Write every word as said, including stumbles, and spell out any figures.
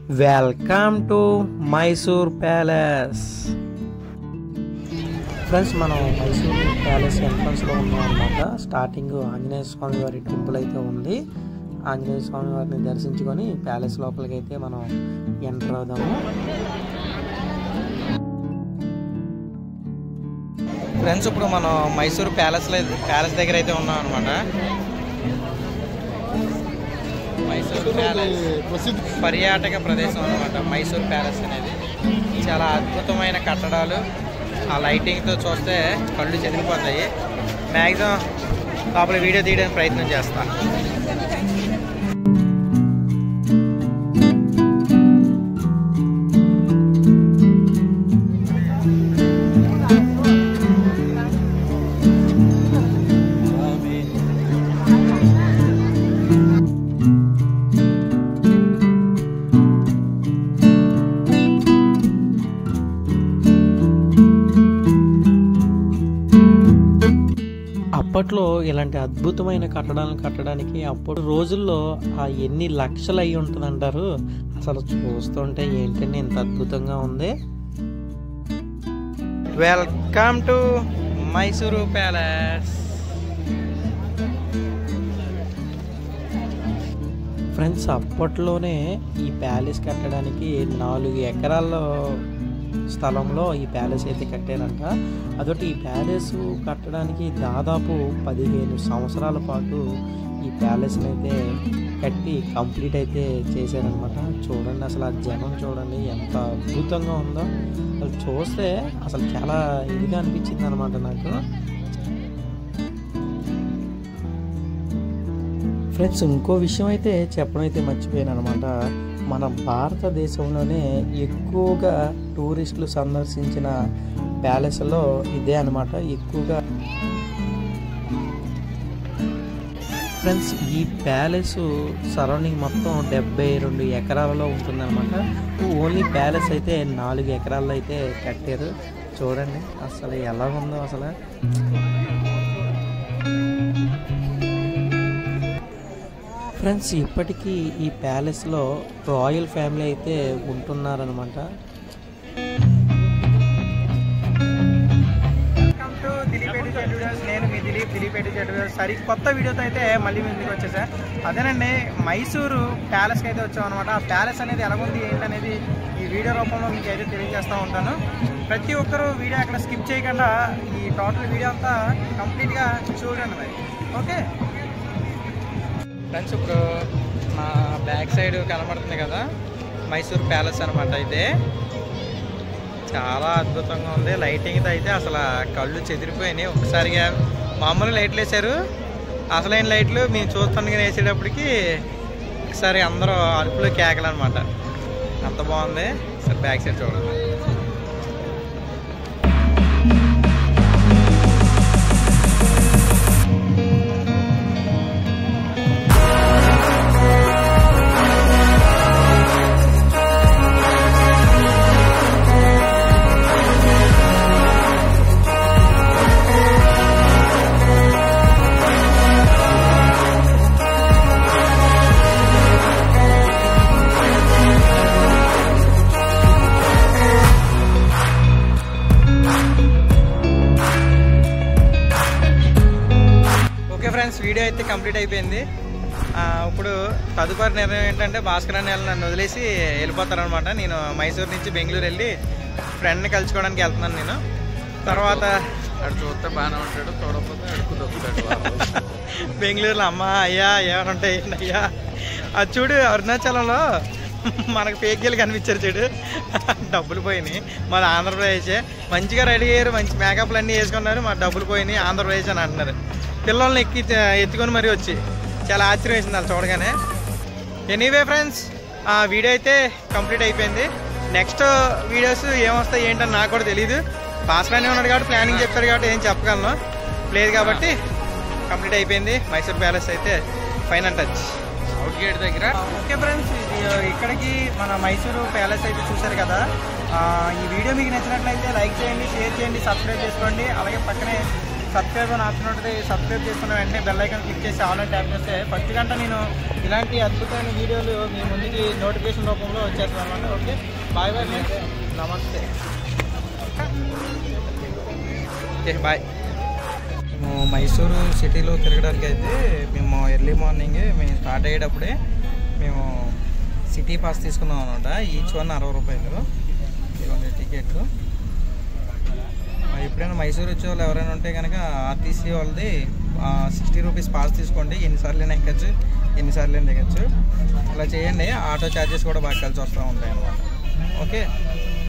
Welcome to Mysore palace. Friends, మనం Mysore palace ఎంట్రన్స్లో ఉన్నాం అన్నమాట. స్టార్టింగ్ ఆంజనేయ స్వామి వారి టెంపుల్ అయితే ఉంది. ఆంజనేయ స్వామి వారిని దర్శించుకొని ప్యాలెస్ లోపలికి అయితే మనం ఎంటర్ అవుదాము. ఫ్రెండ్స్, ఇప్పుడు మనం మైసూర్ ప్యాలెస్ ప్యాలెస్ దగ్గర అయితే ఉన్నాం అనమాట. మైసూర్ ప్యాలెస్ పర్యాటక ప్రదేశం అనమాట. మైసూర్ ప్యాలెస్ అనేది చాలా అద్భుతమైన కట్టడాలు. ఆ లైటింగ్తో చూస్తే కళ్ళు చెదిరిపోతాయి. మ్యాక్సిమం లోపల వీడియో తీయడానికి ప్రయత్నం చేస్తాను. అప్పట్లో ఇలాంటి అద్భుతమైన కట్టడాలను కట్టడానికి అప్పుడు రోజుల్లో ఆ ఎన్ని లక్షలు అయి ఉంటుంది అంటారు. అసలు చూస్తుంటే ఏంటంటే ఇంత అద్భుతంగా ఉంది. Welcome to Mysuru palace. Friends, అప్పట్లోనే ఈ ప్యాలెస్ కట్టడానికి నాలుగు ఎకరాల్లో స్థలంలో ఈ ప్యాలెస్ అయితే కట్టారంట. అదొకటి ఈ ప్యాలెస్ కట్టడానికి దాదాపు పదిహేను సంవత్సరాల పాటు ఈ ప్యాలెస్ని అయితే కట్టి కంప్లీట్ అయితే చేశారనమాట. చూడండి, అసలు ఆ జనం చూడండి ఎంత అద్భుతంగా ఉందో. అసలు చూస్తే అసలు చాలా ఇదిగా అనిపించింది అనమాట నాకు. ఫ్రెండ్స్, ఇంకో విషయం అయితే చెప్పడం అయితే మర్చిపోయాను అనమాట. మన భారతదేశంలోనే ఎక్కువగా టూరిస్టులు సందర్శించిన ప్యాలెస్లో ఇదే అనమాట. ఎక్కువగా ఫ్రెండ్స్, ఈ ప్యాలెస్ సరౌండింగ్ మొత్తం డెబ్బై రెండు ఎకరాలలో ఉంటుందన్నమాట. ఓన్లీ ప్యాలెస్ అయితే నాలుగు ఎకరాల్లో అయితే కట్టారు. చూడండి అసలు ఎలా ఉందో అసలు. ఫ్రెండ్స్, ఇప్పటికీ ఈ ప్యాలెస్లో రాయల్ ఫ్యామిలీ అయితే ఉంటున్నారనమాట. Welcome to Dilip educate videos. నేను మీ దిలీప్ దిలీప్ ఎడ్యుకేట్ వీడియోస్. సరి కొత్త వీడియోతో అయితే మళ్ళీ మీ ముందుకు వచ్చేసా. అదేనండి, మైసూరు ప్యాలెస్కి అయితే వచ్చాం అనమాట. ఆ ప్యాలెస్ అనేది ఎలాగుంది ఏంటనేది ఈ వీడియో రూపంలో మీకు అయితే తెలియజేస్తూ ఉంటాను. ప్రతి ఒక్కరూ వీడియో అక్కడ స్కిప్ చేయకుండా ఈ టోటల్ వీడియో అంతా కంప్లీట్గా చూడండి మరి. ఓకే ఫ్రెండ్స్, ఇప్పుడు నా బ్యాక్ సైడ్ కనబడుతుంది కదా మైసూర్ ప్యాలెస్ అనమాట. అయితే చాలా అద్భుతంగా ఉంది. లైటింగ్తో అయితే అసలు కళ్ళు చెదిరిపోయినాయి. ఒకసారిగా మామూలు లైట్లు వేసారు, అసలైన లైట్లు మేము చూస్తాను వేసేటప్పటికి ఒకసారి అందరూ అరుపులు కేకలు అనమాట. అంత బాగుంది. సరే బ్యాక్ సైడ్ చూడండి. ఫ్రెండ్స్, వీడియో అయితే కంప్లీట్ అయిపోయింది. ఇప్పుడు తదుపరి నిర్ణయం ఏంటంటే భాస్కర్ అన్న నన్ను వదిలేసి వెళ్ళిపోతారనమాట. నేను మైసూరు నుంచి బెంగళూరు వెళ్ళి ఫ్రెండ్ని కలుసుకోవడానికి వెళ్తున్నాను. నేను తర్వాత అటు చూస్తే బాగానే ఉంటాడు, చూడకపోతే అడుగు దొక్కుతాడు. బెంగళూరులో అమ్మ అయ్యా ఏమంటాయి అయ్యా అది చూడు. అరుణాచలంలో మనకు పేగీలు కనిపించారు చూడు, డబ్బులు పోయినాయి. మాది ఆంధ్రప్రదేశే. మంచిగా రెడీ అయ్యారు, మంచి మేకప్లు అన్నీ వేసుకున్నారు. మా డబ్బులు పోయినాయి ఆంధ్రప్రదేశ్ అని అంటున్నారు. పిల్లల్ని ఎక్కి ఎత్తుకొని మరీ వచ్చి చాలా ఆశ్చర్యం వేసింది వాళ్ళు చూడగానే. ఎనీవే ఫ్రెండ్స్, ఆ వీడియో అయితే కంప్లీట్ అయిపోయింది. నెక్స్ట్ వీడియోస్ ఏమొస్తాయి ఏంటని నాకు కూడా తెలియదు. భాస్కర్ ఉన్నాడు కాబట్టి ప్లానింగ్ చెప్పారు కాబట్టి ఏం చెప్పగలను. లేదు కాబట్టి కంప్లీట్ అయిపోయింది. మైసూర్ ప్యాలెస్ అయితే ఫైనల్ టచ్ అవుట్ గేట్ దగ్గర. ఓకే ఫ్రెండ్స్, ఇక్కడికి మన మైసూరు ప్యాలెస్ అయితే చూశారు కదా. ఈ వీడియో మీకు నచ్చినట్లయితే లైక్ చేయండి, షేర్ చేయండి, సబ్స్క్రైబ్ చేసుకోండి. అలాగే పక్కనే సబ్స్క్రైబ్ అని ఆప్షన్ ఉంటుంది. సబ్స్క్రైబ్ చేసుకున్న వెంటనే బెల్ ఐకాన్ క్లిక్ చేసి ఆన్లైన్ ట్యాప్ చేస్తే ఫస్ట్ గంట నేను ఇలాంటి అద్భుతమైన వీడియోలు మీ ముందుకి నోటిఫికేషన్ రూపంలో వచ్చేస్తాను అనమాట. ఓకే, బాయ్ బాయ్, నమస్తే. Okay, bye. మేము మైసూరు సిటీలో తిరగడానికి అయితే మేము ఎర్లీ మార్నింగే మేము స్టార్ట్ అయ్యేటప్పుడే మేము సిటీ పాస్ తీసుకున్నాం అనమాట. ఈచ్ వన్ అరవై రూపాయలు ఇవ్వండి టికెట్. ఎప్పుడైనా మైసూరు వచ్చే వాళ్ళు ఎవరైనా ఉంటే కనుక ఆర్టీసీ వాళ్ళది సిక్స్టీ రూపీస్ పాస్ తీసుకోండి. ఎన్నిసార్లు అయినా ఎక్కచ్చు, ఎన్నిసార్లు అయినా దిగచ్చు. అలా చేయండి. ఆటో ఛార్జెస్ కూడా బాగా కలిసి వస్తూ ఉంటాయి అన్నమాట. ఓకే.